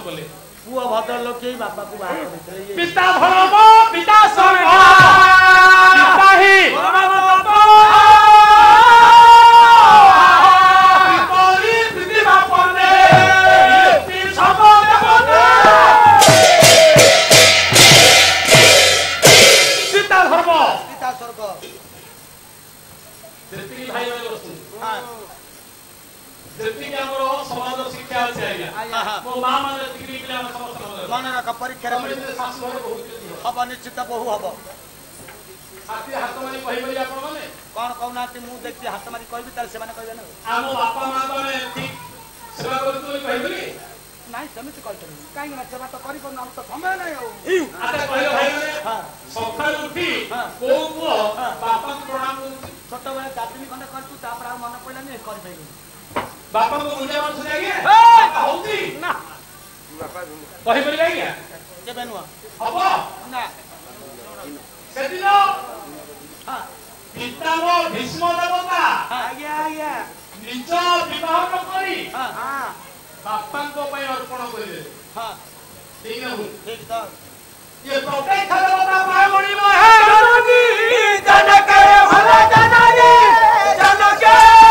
कले पुओ भद्र लोक बापा को बाहर करते पिता धर्म पिता स्वर्ग पिता ही परीक्षा हम निश्चित बहु हम कौन कहना मुझे देखी हाथ मारी कह कहे ना सेमती कहीं सेवा तो कर समय ना छोट बेले 4 दिन खंडे कर मन पड़ानी कर बापा को मुझे केबे नुआ हबो ना सेदिन पितामह भीष्म देवता आज्ञा आज्ञा निज विवाह करी बापा को पय अर्पण करिले हां ठीक है ठीक तो ये प्रत्यक्ष देवता पाए बणिबो हे जनकी जनक भला जननी जनक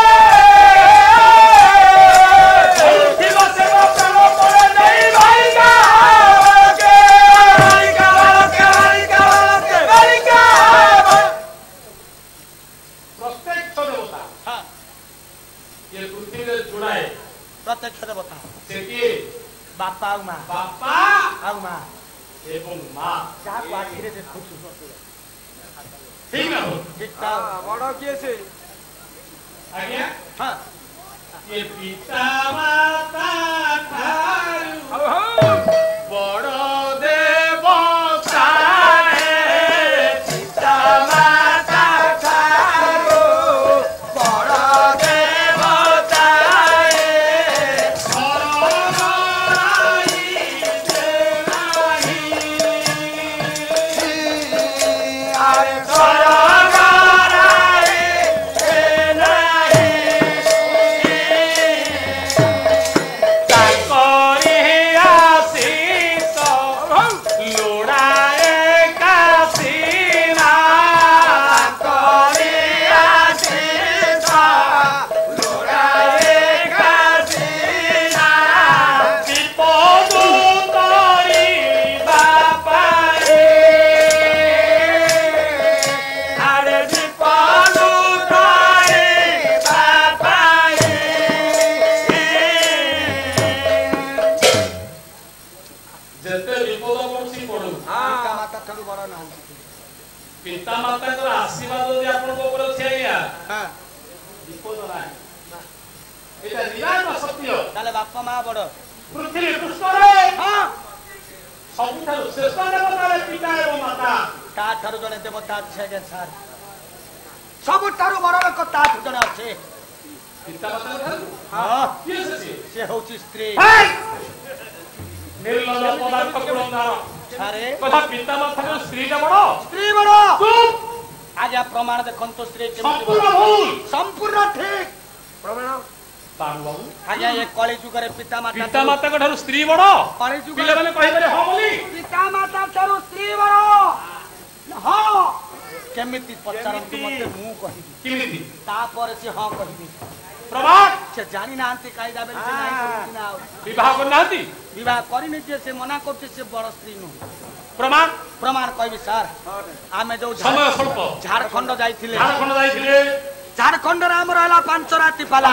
प्रत्यक्ष देवता से बापा आ मां बापा आ मां एवं मां जहां को आखिर देखु ठीक ना हो ठीक था बड़ किए से आज्ञा हां ये पिता माता थारू बड़ देवता पिता माता थारू बड़ पिता माता को आशीर्वाद दे आपन को ऊपर छै या हां विपद ना एटा निरान सत्य ताले बापा मां बड़ पृथ्वी पुष्प रे हां सब थारो श्रेष्ठ देवता रे पिता एवं माता ता थारो जने देवता छै के सर सब थारो बड़ लोक ता जने छै पिता माता थारो हां के से होची स्त्री निर्लज पदार्थ कुलंगार अरे कथा पिता माता को स्त्री का बड़ो चुप आज आप प्रमाण देखन तो स्त्री के संपूर्ण भूल संपूर्ण ठीक प्रमाण बाबू बाबू आज ये कली जुग रे पिता माता को ठारो स्त्री बड़ो कली जुग पिले माने कहि करे हो बोली पिता माता ठारो स्त्री बड़ो हां केमिति पचारन तू मते मु कहि केमिति ता पर से हां कहि प्रमाण से जानी नांती कायदा बेल से नहीं करती ना विवाह करनांती विवाह करी नहीं से मना करते से बड़ स्त्री नु प्रमाण प्रमाण कहबी सर आमे जो समय स्वल्प झारखंड जाइथिले झारखंड रे हमर हला 5 राती पाला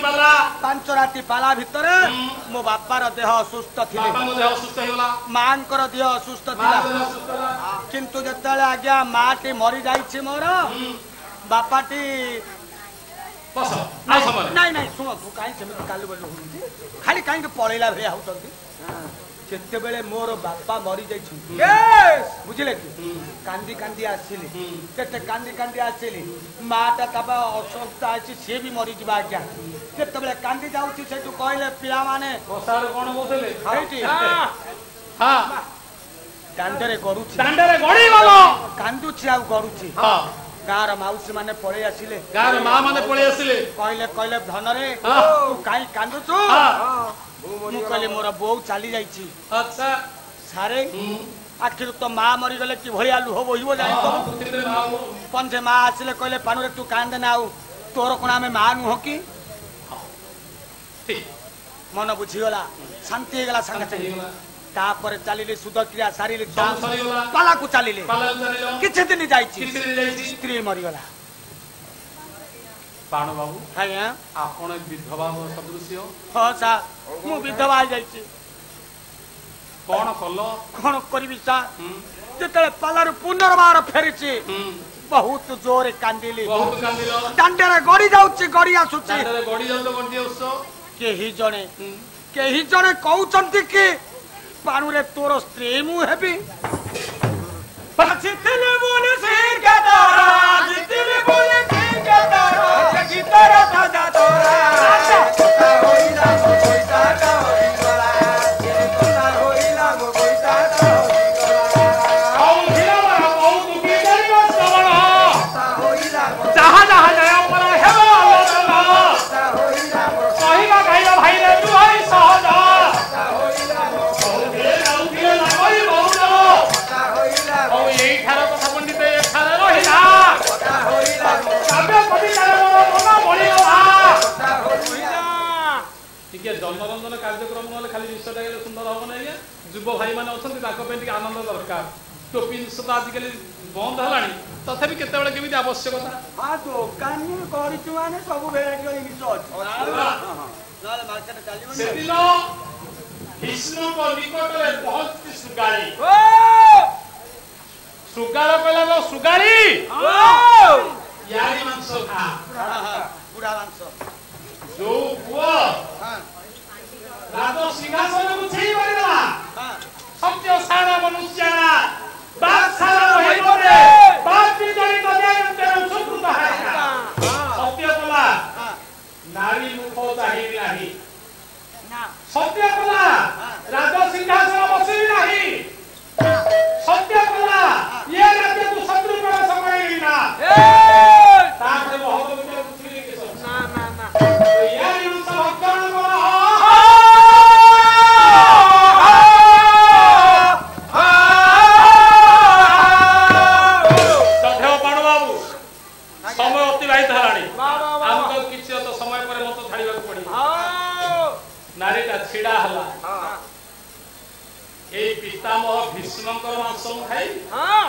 भितरे मो बापार देह असुस्थ थिले बापा देह असुस्थ हेला मांकर देह असुस्थ थिला किंतु जतले आज्ञा माटी मरि जाइछि मोर बापाटी बस ना समय नहीं सुनो तू काई सेमति काली बोल खाली काई के पळेला भे आउतंती केते बेले मोर बापा मरि जाई छु यस बुझिले कि कांदी कांदी आसिले केते कांदी कांदी आसिले माटा तबा असुस्थ आछि से भी मरि जिबा क्या केते बेले कांदी जाउछि से तू कहले पिला माने कोसार कोन बोसले हाइटी हां दांडरे गड़ी वालो कांदुछि आ गरुछि हां गार माउसी माने पळे आसिले गार मा माने पळे आसिले कहले धन रे तू काई कांदुछु मु कहले मोर बो चली जाइछि अच्छा सारे आखिर तो माँ मरी गले कि भलिया लुह बोहिबो जानि तो पंजे माँ आसिले कहले पानुरे तू कांदे ना आउ तोर कोन आमे माँ नुह की ठीक मन बुझीगला शांति हेगला संगे संगे तापर चलिले सुध क्रिया सारिले पाला को चलिले किछि दिन जाइछि स्त्री मरी गला पाण बाबू आज्ञा आपण विधवा सदृश्य हां सा मु विधवा आ जाइछि कौन कल कौन करी सा जेतले पालार पुनर्बार फेरिछि बहुत जोरे कांदिली दांडरे गड़ी जाउछि गड़ी आसुछि केही जणे कहउचंती कि पानुरे तोर स्त्री मु हेबी पछितले बोले सिर के तोरा जितले बोले सिर के तोरा गीतरा ताजा तोरा होइला गो कोइता का होइला ये तोरा होइला गो कोइता का होइला औ हिला बहु दुखी करियो सवण होइला जहां जहां नया पर हेबो आलोचना होइला सहीबा गाइला भाई रे तू हई सहज होइला जनरंजन कार्यक्रम ना खाली विषयटा सुंदर हम ना युव भाई मैंने अच्छा आनंद दरकार टोपी जिस आजिकल बंद है तथापि केतबेले केमिति आवश्यकता हां दुकान करिछु माने सब भेराइटी जिनिस अछि नाले मार्केट चालिबो से दिन विष्णु को निकट में पहुंचती सुगारी सुगार कहला तो सुगारी यारी मांस खा बुढ़ा मांस जो पुआ राजो सिंहासन को छेई बरला सत्य सारा मनुष्य बात सारा होई परे बात भी जड़ी तो दे तेरे सुकृत है सत्य बोला नारी मुख चाहि नाही ना सत्य बोला राजो सिंहासन बसी नाही सत्य बोला ये राज्य को शत्रु पर समय ना ताके बहुत विचार पूछली के ना ना ना ये युद्ध भक्तन बोला तथेव पाण बाबू समय अतिबाहित हलाणी हमको किछ तो समय पर मत छाड़ीबा को पड़ी नारीटा छिड़ा हला ए पितामह भीष्मकर मांस खाई हां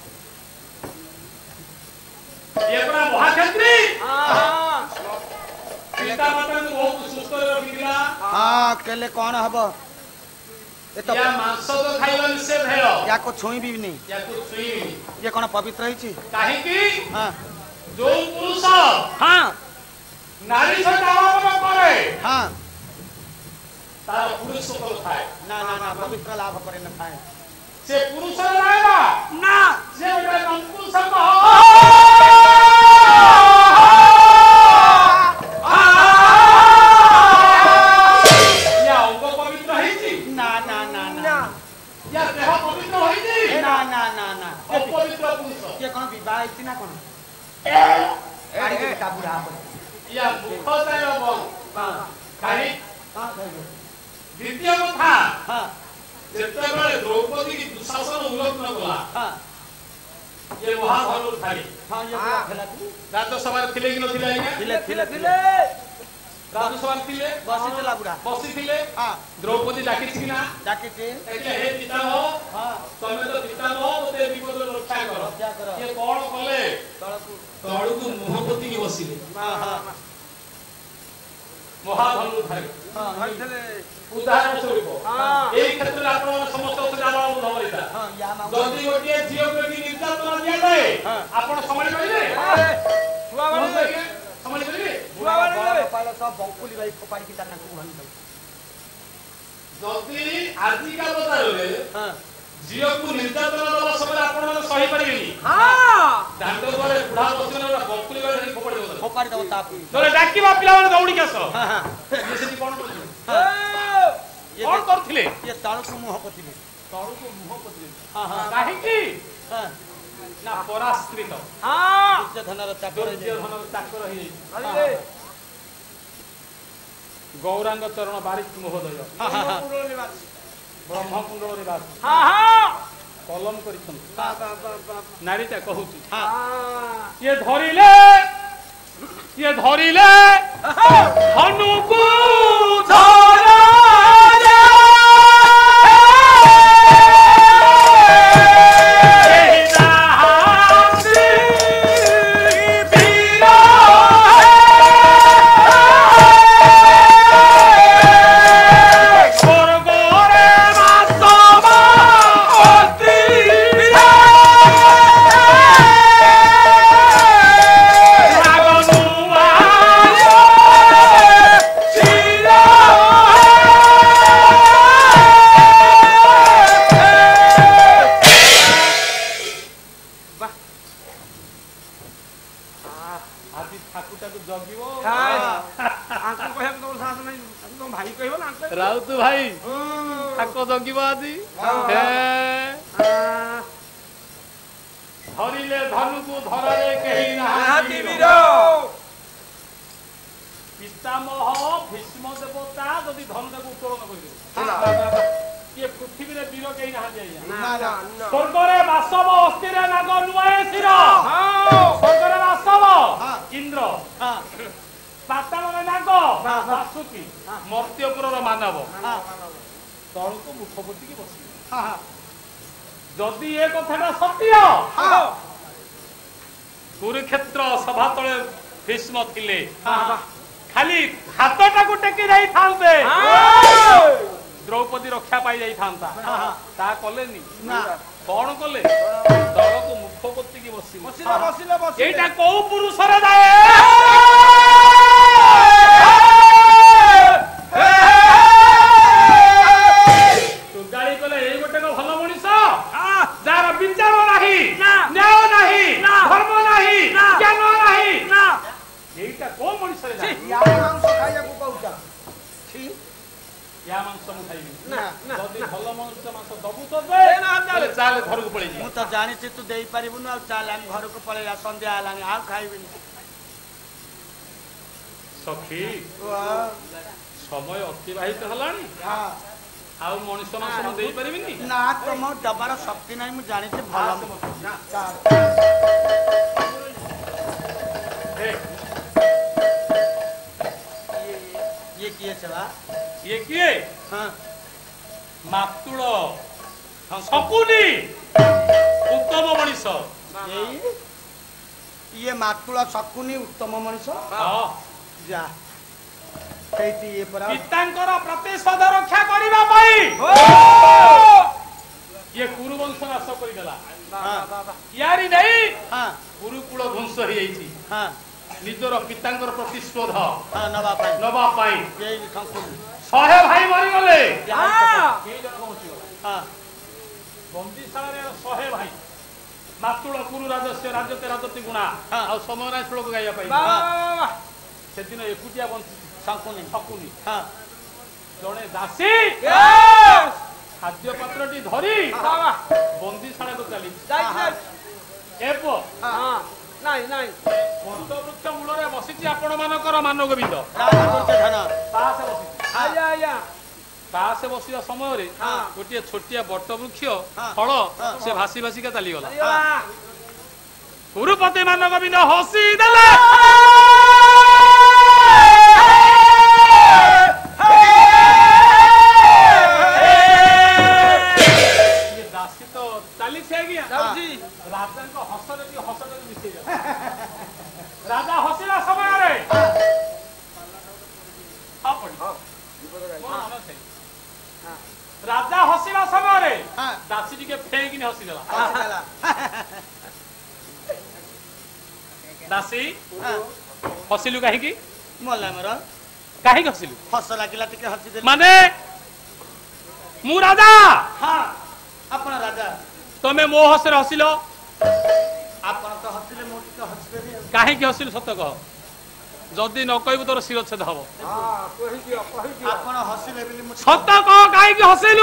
ये पूरा महाक्षत्री हां पितामह तो बहुत सुस्त रखिला हां केले कोन हबो ए तो या मांस तो खाइबा निषेध है या को छुई भी नहीं या को छुई ये कोन पवित्र है छी काहे की हां जो पुरुष हां नारी से दावा करे हां तार पुरुष को खाए ना ना ना पवित्र लाभ करे न खाए से पुरुष रहेगा ना से नपुंसक या अंग पवित्र है जी ना ना ना ना या देह पवित्र है जी ना ना ना ना अपवित्र पुरुष ये कोन विवाह इति ना कोन गाड़ी के काबूरा या मुख चाहे बल हां काहे हां भाई द्वितीय कथा हां जेतेबेले द्रौपदी की दुशासन उल्लंघन कला हां ये महाभारत थाली हां ये खेला थी राज्यसभा थिले कि नथिले आज्ञा थिले राज्यसभा थिले बसी चला बुढ़ा बसी थिले हां द्रौपदी डाकी थी ना जाके थे એટલે हे पितामह हां तमे तो पितामह ओते विपद रक्षा करो ये कोन कले तळकु मोहपति की बसिले हां हां महाभारत थाली हां हइले उदाहरण स्वरूप हां এই ক্ষেত্রে আপনারা সমস্ত জানা উদাহরণ हां या मांग যদি গোটিয়ে ঝিও প্রতি নির্যাতন দিয়া যায় আপন সম্ভালি পাইলে छुआ वाले সম্ভালি পাইলে छुआ वाले पालो सब बंकुली भाई फोपाड़ी की तरना को हन যদি আজিকা বজারে हां ঝিও को निर्यातन दला समय आपण মানে সহি পারিবেনি हां দান্ড করে বুড়া বসিনা বंकुली ভাই फोपाड़ी दो फोपाड़ी दो ताप তোরে ডাকিবা পিলা মানে দৌড়ি কেস हां हां ये सेठी कोन करथि ये कोन करथिले ये ताळु को मुह पति तळु को मुह पति हां हां काहे की हां ना पराश्रित हां दुर्योधन चाकर दुर्योधन चाकर ही अरे गौरांग चरण बारिक महोदय ब्रह्मकुंडल निवास कलम कर नारीटा कहूँ ये धरिले हनुकू राउत भाई ठाकुर जगिब आज धरिले धनु को धरारे कहीं पितामह भीष्म देवता जदि धनु को उत्तोलन कर पृथ्वी वीर कहीं ना स्वर्ग बासव अस्थिर नाग नुआए शिर स्वर्ग बासव इंद्र पाताल नाग वासुकी मर्त्यपुर मानव तल को मुखपति की बस जदि ये कथा सत्य कुरुक्षेत्र सभा तले भीष्म थिले खाली हाथटा को टेकी जाई थांते द्रौपदी रक्षा पाई जाई थांता ता कलेनी कौन कले दल को मुखपति की बसी एटा को पुरुष रे जाए गाड़ी कले ए गोटे को भल मनीष जार विचार नाही न्याय नाही धर्म नाही ज्ञान नाही एटा को मनीष रे जाए या मांस खाइया को कहउचा छी या मांस मु खाइबी जदी भल मनुष्य मांस दबु तो दे चाल घर को पळै मु तो जानि छी तू देई परिबुन आ चाल हम घर को पळैया संध्या आलानी आ खाइबिनी सखी समय अतिबाहित हलानी आउ मनुष्य मांस मु देई परिबिनी ना तुम डबार शक्ति नाही मु जानि छी भल ये किए छवा ये किए हां मातुळ सकुनी उत्तम मनीष ये मातुळ सकुनी उत्तम मनीष हां जा कहती ये पर पितांकर प्रतिशोध रक्षा करिबा पई ये कुरुवंश नाश करि देला यारी नहीं हां गुरुकुल ध्वंस हो जाईची हां निजर पितांकर प्रतिशोध हां नवा पाई ये संकुल 100 भाई मरि गले हां के जन पहुंची हां बंदीशाला रे 100 भाई मातुळ कुरु राजस्य राजते राजती गुणा आ समयरा श्लोक गाया पाई वाह से दिन एकुटिया बंसी सकुनी हां जणे दासी खाद्य पात्रटी धरी बंदीशाला को चली एपो हां नाही बंद वृक्ष मूल रे बसिची आपण मानकर मानव गोविंद पासे बसी आया पासे बसिया समय रे गोटिए छोटिया बट वृक्ष फल से भासी भासी का चली गला गुरुपति मानव गोविंद हसी देले राजा को हसरे मिसे राजा हसिला समय रे राजा हसिला समय रे दासी जी के फेंकी ने हसी देला दासी हसिलु काहे की मोला मरा काहे हसिलु हस लागिला टिके हसी दे माने मु राजा हां अपन राजा तमे मो हसरे हसिलो आपण तो हसिले मो टिके हसबे काहे की हसिलु सत कह जदी न कहबो तोर शिरच्छेद हबो हां कहि दियो आपण हसिले बिली मु सत कह काहे की हसिलु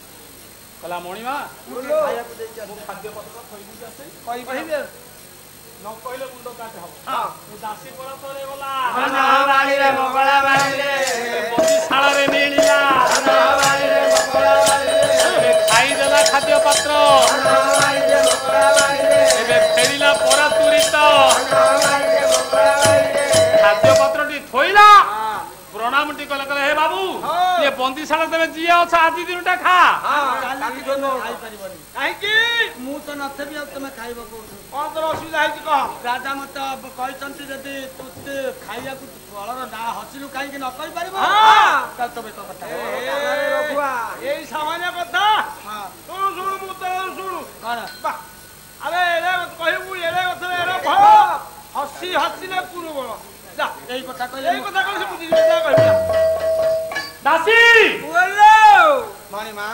कला मणिमा खाया को दे मु खाद्य पत्र थई दी जासे कहि न कहले मुंड काटे हो दासी परा तोरे गला बाड़ी रे मगला बाड़ी रे बंदी शाला रे मिलिला बाड़ी रे मगला बाड़ी रे खाई देला खाद्य पात्र बाड़ी रे मगला बाड़ी रे एबे फेरिला परा तुरित बाड़ी रे मगला बाड़ी रे खाद्य पात्र टी थोइला प्रणाम टी कले कले हे बाबू ये बंदी शाला तमे जिए अच्छा आदि दिनटा खा काली दोनो खाई परिबनी काहे की मु तो नथबी अब तुम खाइबो कोन तर असुविधा है कह राजा मत कहचंती जदी तुते खाइया को फलर ना हसिलु काहे कि न कहि परिबो त तबे तो कथा अरे रघुआ एई सामान्य कथा हां तू सुनु मु तो सुनु कोन अरे एरे कहबू एरे कथा एरे भ हसी हसीले पुरु बोल जा एई कथा कहले एई कथा कहले से बुझि जा कहबू दासी बोलो मानी मां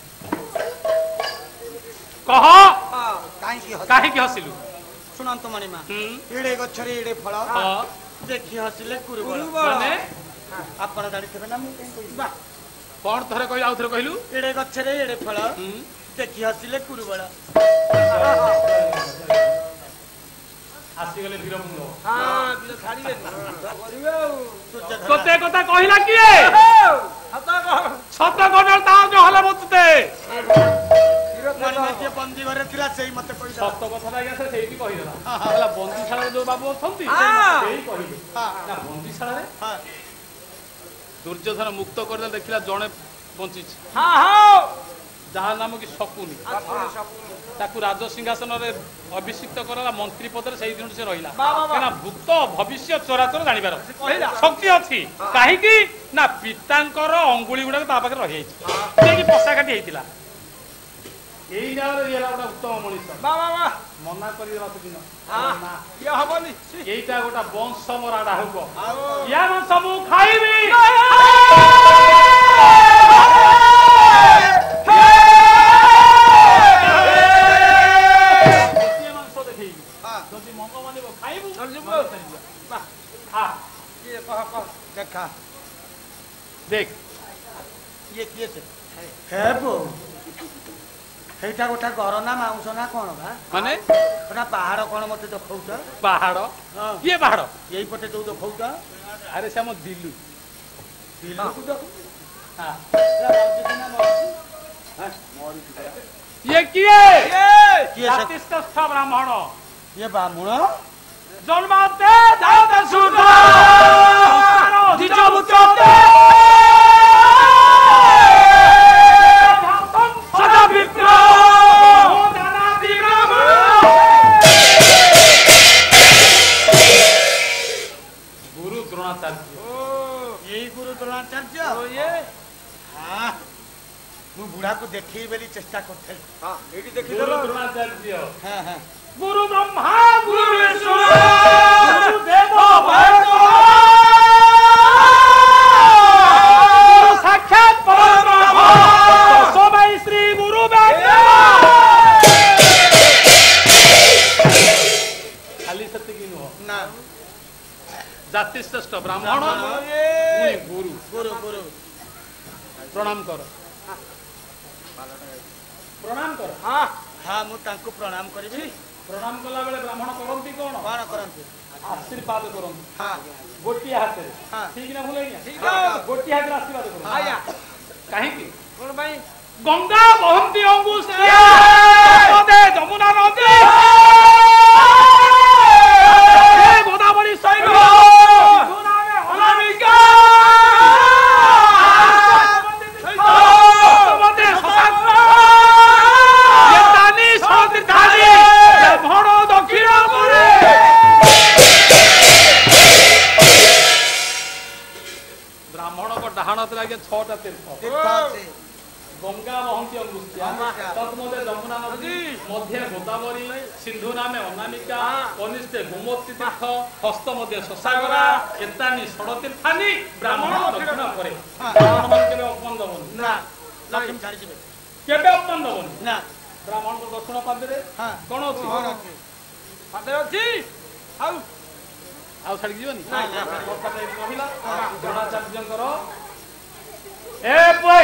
कह काहे की हसिलु सुनंत मणि मां एडे गछरे एडे फल देखि हसिले कुरुबळ माने आपण जानिथिबे ना मु कहि बा कोन थरे कहि आउ थरे कहिलु एडे गछरे एडे फल देखि हसिले कुरुबळ आसी गले वीरमुंड हां बिल छाडी दे करिवे कते कथा कहिला किए छत गडल ता जो हला बचते मणि बंदी घरे थिला सेही मते कहि सत कथा लागे से सेही कहि देला हला बंदी शाला जो बाबू अछंती सेही कहिले ना बंदी शाला रे हां दुर्योधन मुक्त कर देखिला जणे बंची हां हां जहा नाम की शकुनी ताकू राज सिंहासन रे अभिषिक्त करला मंत्री पद रे सेही दिन से रहिला केना भूत भविष्य चराचर जानिबार शक्ति अछि काहे की ना पितांकर अंगुली गुडा ता पाखे रहि छै की पसा काटी हेतिला एई जाव रे येला गोटा उत्तम मनीष मना करि देला तो दिन ना ये हबनी एईटा गोटा वंश मराडा होको या मन सब खाइबी देख ये किए से है बो हेटा गोटा घर ना माउस ना कोन बा माने ओटा पहाड़ कोन मते देखौछ पहाड़ ये पहाड़ यही पटे जो देखौछ अरे से हम दिल्लू दिल्लू को देख हां ये किए जातिस्थ ब्राह्मण ये ब्राह्मण जन्माते जाते सुधा दिजो मुचते सदा विप्र दाना दिग्रम गुरु द्रोणाचार्य यही गुरु द्रोणाचार्य ये हां मु बुढ़ा को देखी बेली चेष्टा करथे हां एडी देखि द्रोणाचार्य हां हां गुरु ब्रह्मा गुरु विष्णु गुरु देव महेश्वर साक्षात परब्रह्म तस्मै श्री गुरु खाली सत्य की नुह ना जाति श्रेष्ठ ब्राह्मण गुरु गुरु गुरु प्रणाम कर प्रणाम कर हां हां मु तांको प्रणाम करबी प्रणाम कला बेले ब्राह्मण करंती कोन कोन करंती आशीर्वाद करंती हां गोटी हाथ रे हां ठीक ना भूलै ठीक गोटी हाथ रे आशीर्वाद करंती आया काहे की कोन भाई गंगा बहंती अंगुष्ठे नदे यमुना नदी हे गोदावरी सैन सुनामे अनामिका मते ससांग ये तानी सौति तानी ब्राह्मण दक्षिण करे ब्राह्मण को डाहण लागे 6टा तीर्थ गंगा बहंती अंगुष्ठिया तत्मध्य यमुना नदी मध्य गोदावरी सिंधु नामे अनामिका कनिष्ठे गोमती तीर्थ हस्त मध्य शशागरा एतानि षडतीर्थानि ब्राह्मण दक्षिण करे ब्राह्मण मान केबे अपमान दबन ना लक्ष्मी छाड़ी जिबे केबे अपमान दबन ना ब्राह्मण को दक्षिण पादरे हां कोन अछि पादरे अछि आउ आउ छाड़ी जीवनी ना ना कथा टाइप कहिला द्रोणाचार्यंकर ए पोय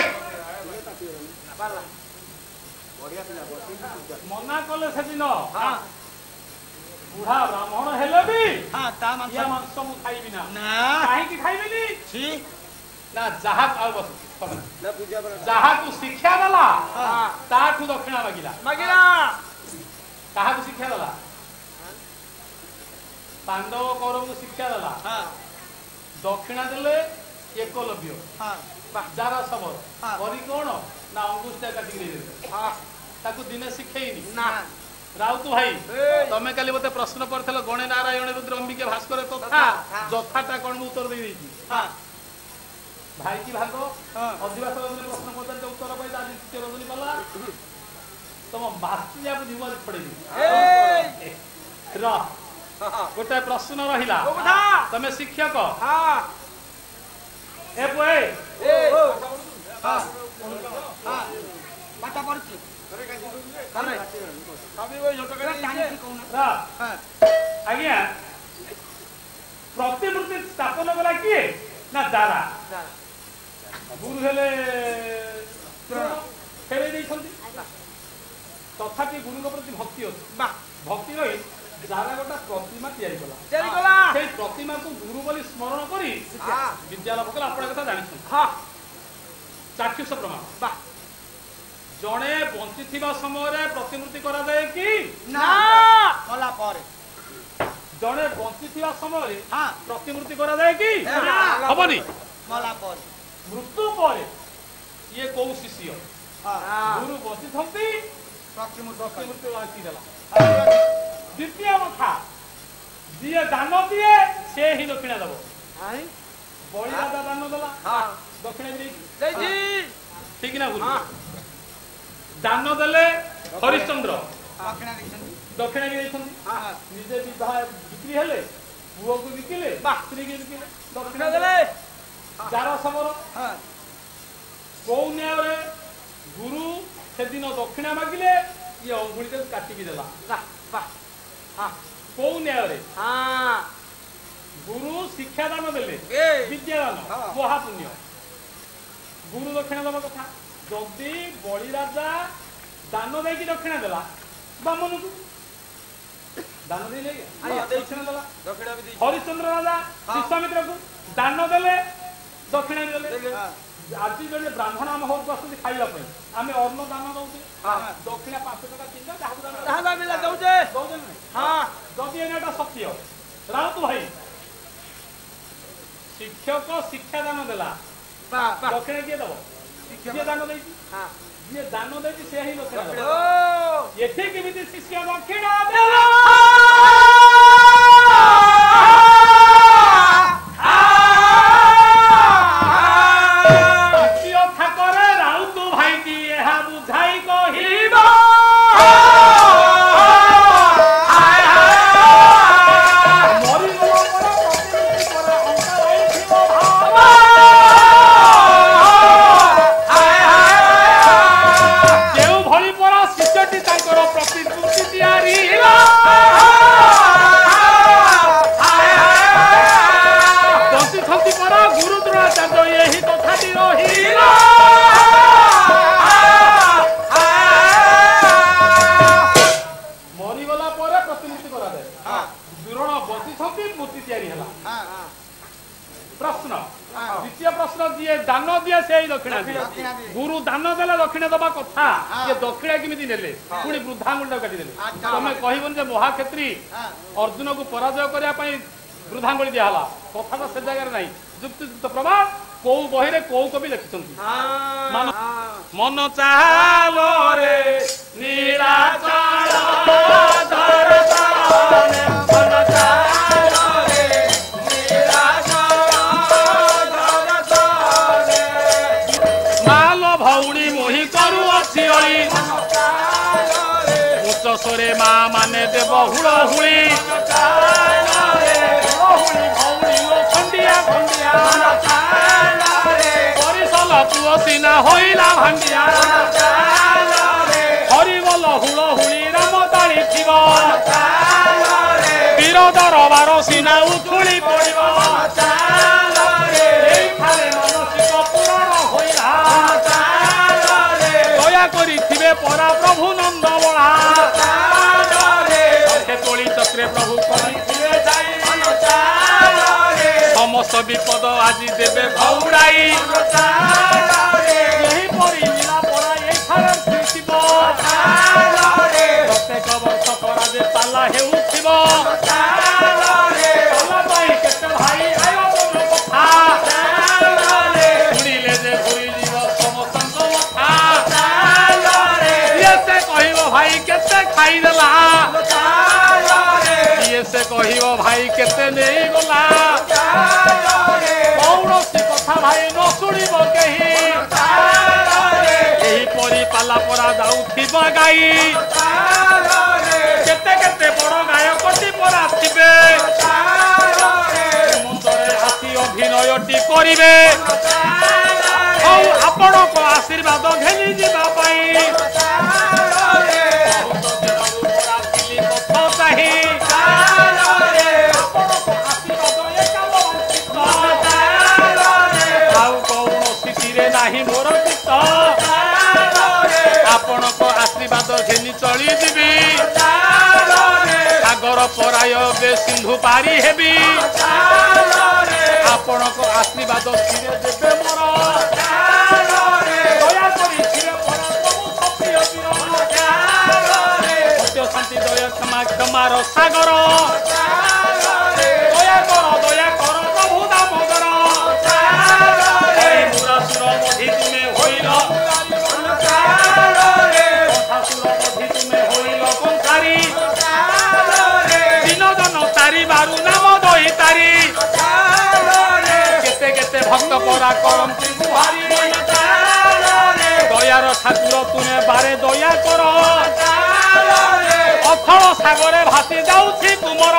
मना कले से दिन बुढ़ा ब्राह्मण हेले भी हां ता मांस मांस मु खाइबि ना ना काहे की खाइबिनी छी ना जहा आ बस ना पूजा जहा को शिक्षा दला ताठू दक्षिणा मागिला काहा को शिक्षा दला पांडव कौरव को शिक्षा दला दक्षिणा देले एकलव्य जारा सबर करी कोन ना अंगुष्ठा काटी दे ताकू दिने शिखेइनी ना राउत भाई तमे काली मते प्रश्न पड़थलो गणे नारायण रुद्र अंबिके भास्कर कथा जथाटा कोन उत्तर दे देची भाई की भागो अधिवास प्रश्न पड़ते उत्तर पाई आज द्वितीय रजनी पाला तुम मास्टिया बुझिबा पड़ेगी गोटे प्रश्न रहिला तमे शिक्षक ए पुए बाटा पड़ची आज्ञा प्रतिमूर्ति स्थापन कला किए ना दारा गुरु हेले फेरे देइछंती तथापि गुरु प्रति भक्ति अछि भक्ति रही जारा गोटा प्रतिमा तैयारी कला से प्रतिमा को गुरु बोली स्मरण करी विद्या लाभ कला आपण कथा जानि हां चाक्षुष प्रमाण जड़े बंची समय प्रतिमूर्ति करा जाए कि ना मला पर जड़े बंची समय प्रतिमूर्ति करा जाए कि हबनी मला पर मृत्यु पर ये कौ शिष्य गुरु बंची थंती प्रतिमूर्ति आंकी देला द्वितीय कथा जी दान दिए से ही दक्षिणा दब बड़ी राजा दान देला दक्षिणा ठीक ना गुरु दान देले हरिश्चंद्र दक्षिणा निजे विवाह बिक्री हेले पुओ को बिकिले स्त्री की बिकिले दक्षिणा देले जार समर कौ न्याय गुरु से दिन दक्षिणा मागिले ये अंगुली को काटिकी देला कौ न्याय गुरु शिक्षा दान देले विद्यादान महापुण्य गुरु दक्षिणा देवा कथा जदि बड़ी राजा दान दे दक्षिणा देला बामन को दान दे दक्षिणा देला हरिश्चंद्र राजा विश्वामित्र को दान देले दक्षिणा देले आज जो ब्राह्मण आम घर को आसती खाइबा पई आमे अन्न दान दउछे दक्षिणा 500 टका 3 जहां मिला दउछे हां जदि एनाटा सत्य राउत भाई शिक्षक शिक्षा दान देला दक्षिणा किए दबो शिक्षा दान देई ये दान देती से ही दक्षिणा एथे केमिति शिष्य दक्षिणा देला ठाकुर राउत भाई की यह बुझाई कहिबा गुरु दान देला दक्षिणा दबा कथा ये दक्षिणा केमिति नेले पुणी वृद्धांगुल काटी देले तमे कहिबन जे महाक्षेत्री अर्जुन को पराजय करिया पई वृद्धांगुल दिया हला कथा से जगह नहीं युक्त प्रमाण को बही रे को कवि लिखिसंती मन चालो रे नीलाचल धरताने मन चालो रे भौड़ी मोही करू अच्छी उच्च स्वरे माँ माने देव हुड़ हुड़ी परिसल पुओ सीना होइला भांडिया हरिबल हुड़ हुड़ी राम ताड़ी थिब वीर दरबार सीना उछुड़ी पड़िब परा प्रभु नंद बड़ा तोली चक्रे प्रभु दश विपद आज देवे घौड़ाई यहीपरि लीला परा शिव प्रत्येक वर्ष पराजे पाला हेउथिब केते भाई आयो कथा शुणिले जे भूली जीव समस्त कथा ये से कहब भाई केते खाईदेला ये से कहब भाई केते नहीं गला कौनसी कथा भाई न शुणिब केही यहीपरि पाला परा जाउथिब गाई केते केते बड़ गायकटी परा थिबे मुंडरे आसी अभिनयटी करिवे आपण को आशीर्वाद घेली जीवा पाई मोर चित्त आपण को आशीर्वाद घेनी चली जीवी सागर पराय बे सिंधु पारी हेबी आपण को आशीर्वाद धीरे देवे मोर दया करी धीरे सत्य शांति दया क्षमा क्षमार सागर दया कर प्रभु दामोदर मधि तुम्हें होइल तुम्हें होइल कंसारी दिन जन तारी बारू नाम दही तारी केते केते भक्त परा करती गुहारी दयार ठाकुर तुम्हें बारे दया कर अथल सागरे भासी जाऊँ तुमर